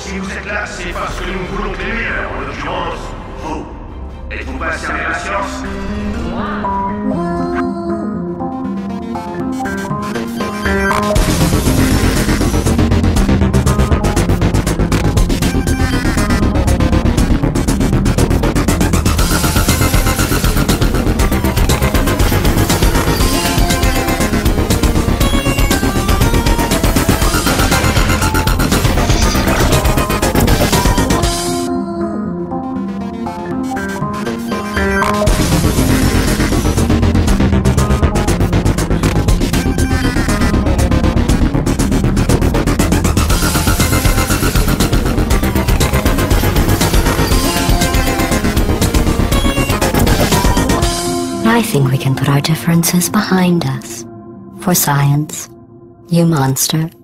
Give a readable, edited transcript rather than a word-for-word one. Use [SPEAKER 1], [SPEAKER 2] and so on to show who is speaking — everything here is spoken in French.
[SPEAKER 1] Si vous êtes là, c'est parce que nous voulons que les meilleurs, en l'occurrence, vous. Êtes-vous pas servi à la science?
[SPEAKER 2] I think we can put our differences behind us. For science, you monster.